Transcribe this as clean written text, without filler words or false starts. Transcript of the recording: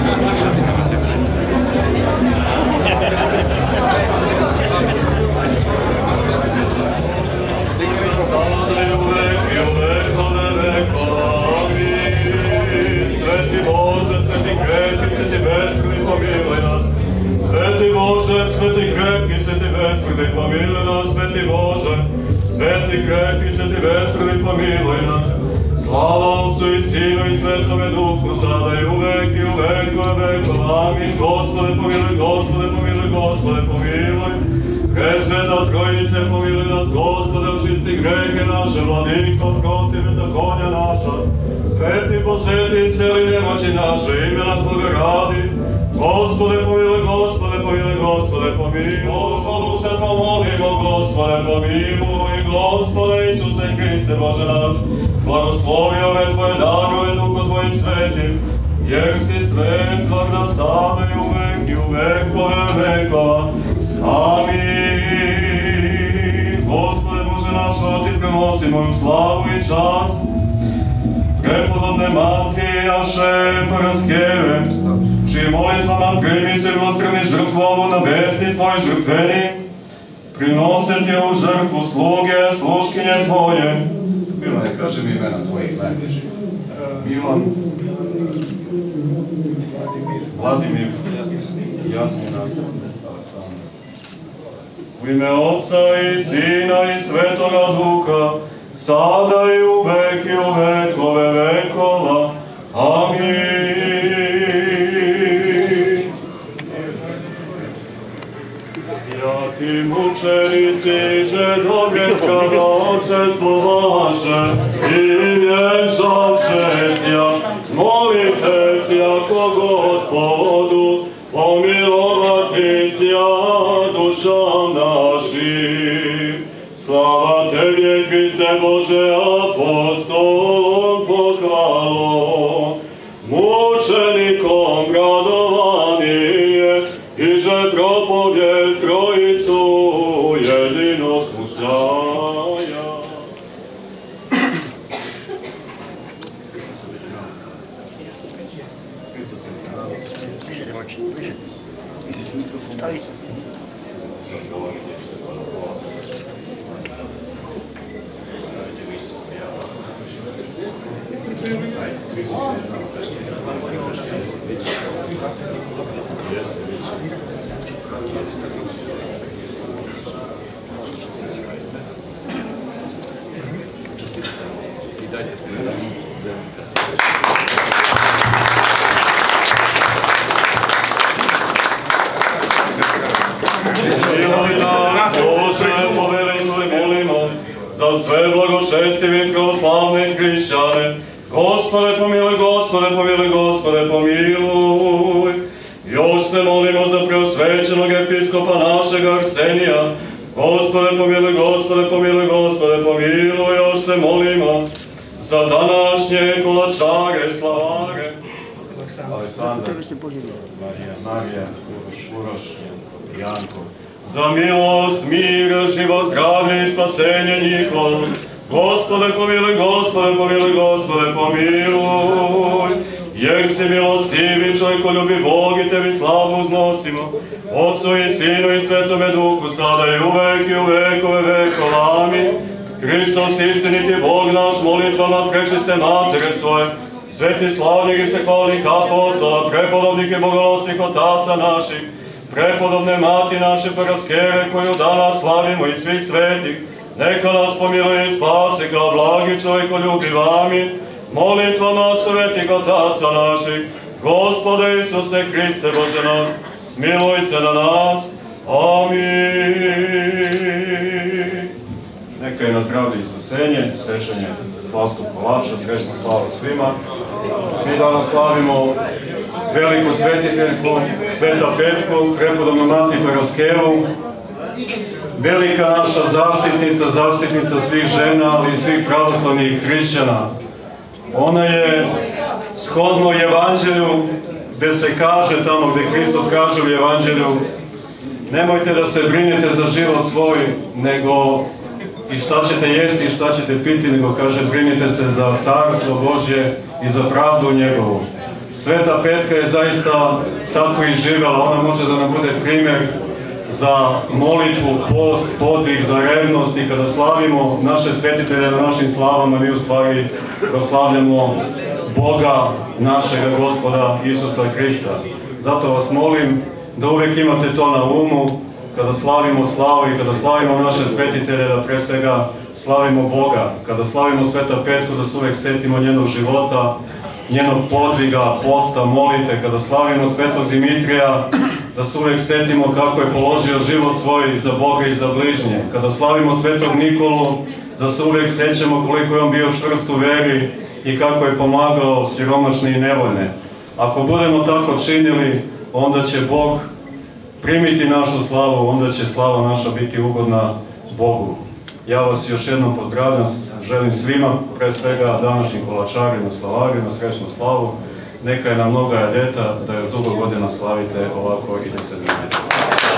Sveti Bože, sveti krepki, sveti beskrvni, pomiluj nas, sveti Bože, sveti krepki, sveti beskrvni, pomiluj nas. Slava Otcu i Sinu i Svetome Duhu, sada i uvek i u vekove vekova. Amin. Gospode pomiluj, Gospode pomiluj, Gospode pomiluj. Presveta Trojice, pomiluj nas, Gospode, očisti grehe naše, Vladiko, prosti bezakonja naša. Sveti posveti celi nemoći naše, imena Tvoga radi. Gospode pomiluj, Gospode pomiluj, Gospode pomiluj. Gospodu se pomolimo, Gospode pomiluj. Gospode Isuse Hriste, Bože naš, blagoslovi ove Tvoje darove, Duho Tvojim svetim, jer si svet svakda sada i uvek i u vekove vekova. Amin. Gospode Bože naš, Ti prenosimo u slavu i čast prepodobne Mati naše Paraskeve, čiji molitvama primi se milosrdni žrtvu ovu na besni Tvoj žrtveni, prinose Ti ovu žrtvu sluge, sluškinje Tvoje. Milane, kaži mi imena Tvojih najbližih. Milan, Vladimir, Jasmina, Aleksandar. U ime Otca i Sina i Svetoga Duha, sada i uvek i u vekove vekova. Amin. Svjati mučenici, že dobretka za očestvo vaše i vjenčavše sja, molite sjako Gospodu, pomilovati sja dušam našim. Slava Tebi, Hriste Bože, apostolom pohvalom, mučenikom radovanije, i že propovjed Trojicu jedino slušaja. Stavi. Stavite u istu prijavu. I dajte pomoći. Bože, poveličuj, molimo za sve blagočestive i pravoslavne hrišćane. Gospode pomiluj, Gospode pomiluj, Gospode pomiluj. Još se molimo za preosvećenog episkopa našeg Arsenija. Gospode pomiluj, Gospode pomiluj, Gospode pomiluj. Još se molimo za današnje kolačare, slavare. Aleksandar, Marija, Uroš, Janko. Za milost, mir, život, zdravlje i spasenje njihovo. Gospode pomiluj, Gospode pomiluj, Gospode pomiluj. Jer si milostivi, čovjekoljubi Bog i Tebi slavu uznosimo. Otcu i Sinu i Svetome Duhu, sada i uvek i u vekove vekova. Amin. Hristos istiniti Bog naš, molitvama prečiste matere svoje, sveti slavnih i svehvalnih apostola, prepodobnih i bogonosnih otaca naših, prepodobne Mati naše Paraskeve, koju danas slavimo i svih svetih, neka nas pomiluje i spase kao blagi čovjekoljubiv. Amin. Molitvama svetih otaca naših, Gospode Isuse Hriste Bože naš, smiluj se na nas. Amin. Neka je na zdravlje i spasenje, sečenje slavskog kolača, srećna slava svima. Mi danas slavimo veliku svetiteljku, Sveta Petku, prepodobnu Mati Paraskevu, velika naša zaštitnica, zaštitnica svih žena, ali i svih pravoslavnih hrišćana. Ona je shodno Evanđelju, gde se kaže tamo, gde Hristos kaže u Evanđelju, nemojte da se brinete za život svoj, nego i šta ćete jesti i šta ćete piti, nego kaže brinite se za carstvo Božje i za pravdu njegovu. Sveta Petka je zaista tako i živjela, ona može da nam bude primjer za molitvu, post, podvig, za revnost i kada slavimo naše svetitelje na našim slavama, mi u stvari proslavljamo Boga, našega Gospoda Isusa Hrista. Zato vas molim da uvijek imate to na umu, kada slavimo slavu i kada slavimo naše svetitelje, da pre svega slavimo Boga. Kada slavimo Sveta Petku, da se uvijek setimo njenog života, njenog podviga, posta, molite. Kada slavimo Svetog Dimitrija, da se uvijek setimo kako je položio život svoj za Boga i za bližnje. Kada slavimo Svetog Nikolu, da se uvijek sećamo koliko je on bio čvrst u veri i kako je pomagao siromašne i nevoljne. Ako budemo tako činili, onda će Bog primiti našu slavu, onda će slava naša biti ugodna Bogu. Ja vas još jednom pozdravljam, želim svima, pre svega današnjim kolačarima, slavarima, srećnu slavu. Neka je na mnoga ljeta, da još dugo godina slavite ovako i da se vidite.